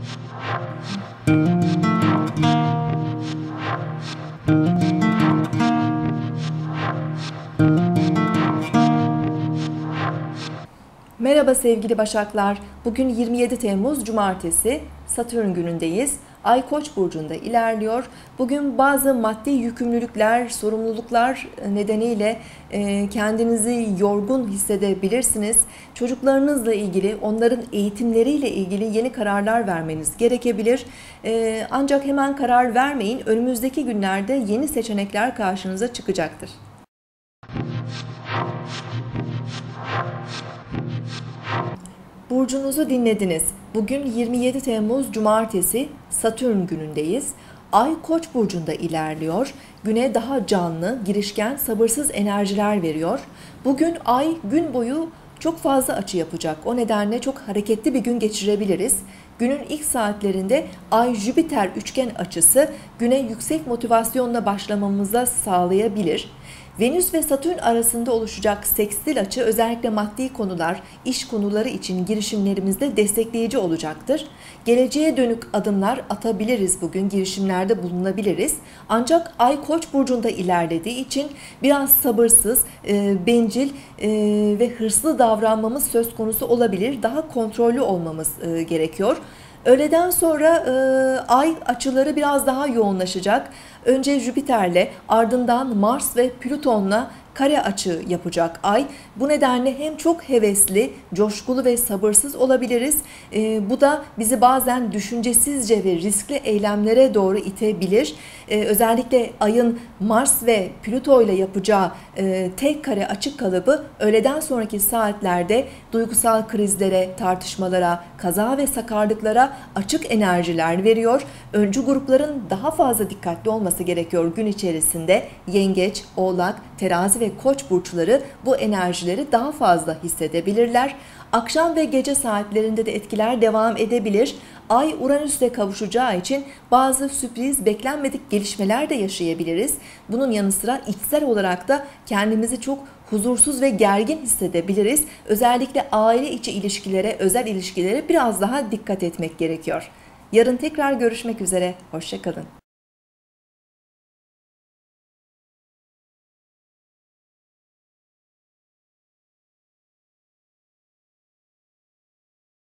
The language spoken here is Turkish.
Merhaba sevgili Başaklar. Bugün 27 Temmuz Cumartesi, Satürn günündeyiz. Ay Koç burcunda ilerliyor. Bugün bazı maddi yükümlülükler, sorumluluklar nedeniyle kendinizi yorgun hissedebilirsiniz. Çocuklarınızla ilgili, onların eğitimleriyle ilgili yeni kararlar vermeniz gerekebilir. Ancak hemen karar vermeyin. Önümüzdeki günlerde yeni seçenekler karşınıza çıkacaktır. Burcunuzu dinlediniz. Bugün 27 Temmuz Cumartesi, Satürn günündeyiz. Ay Koç burcunda ilerliyor. Güne daha canlı, girişken, sabırsız enerjiler veriyor. Bugün Ay gün boyu çok fazla açı yapacak. O nedenle çok hareketli bir gün geçirebiliriz. Günün ilk saatlerinde Ay-Jüpiter üçgen açısı güne yüksek motivasyonla başlamamıza sağlayabilir. Venüs ve Satürn arasında oluşacak sekstil açı özellikle maddi konular, iş konuları için girişimlerimizde destekleyici olacaktır. Geleceğe dönük adımlar atabiliriz bugün, girişimlerde bulunabiliriz. Ancak Ay Koç burcunda ilerlediği için biraz sabırsız, bencil ve hırslı davranmamız söz konusu olabilir. Daha kontrollü olmamız gerekiyor. Öğleden sonra Ay açıları biraz daha yoğunlaşacak. Önce Jüpiter'le, ardından Mars ve Plüton'la kare açı yapacak Ay. Bu nedenle hem çok hevesli, coşkulu ve sabırsız olabiliriz. Bu da bizi bazen düşüncesizce ve riskli eylemlere doğru itebilir. Özellikle Ay'ın Mars ve Plüto ile yapacağı tek kare açık kalıbı öğleden sonraki saatlerde duygusal krizlere, tartışmalara, kaza ve sakarlıklara açık enerjiler veriyor. Öncü grupların daha fazla dikkatli olması gerekiyor gün içerisinde. Yengeç, Oğlak, Terazi ve Koç burçları bu enerjileri daha fazla hissedebilirler. Akşam ve gece saatlerinde de etkiler devam edebilir. Ay Uranüs'le kavuşacağı için bazı sürpriz, beklenmedik gelişmeler de yaşayabiliriz. Bunun yanı sıra içsel olarak da kendimizi çok huzursuz ve gergin hissedebiliriz. Özellikle aile içi ilişkilere, özel ilişkilere biraz daha dikkat etmek gerekiyor. Yarın tekrar görüşmek üzere. Hoşça kalın.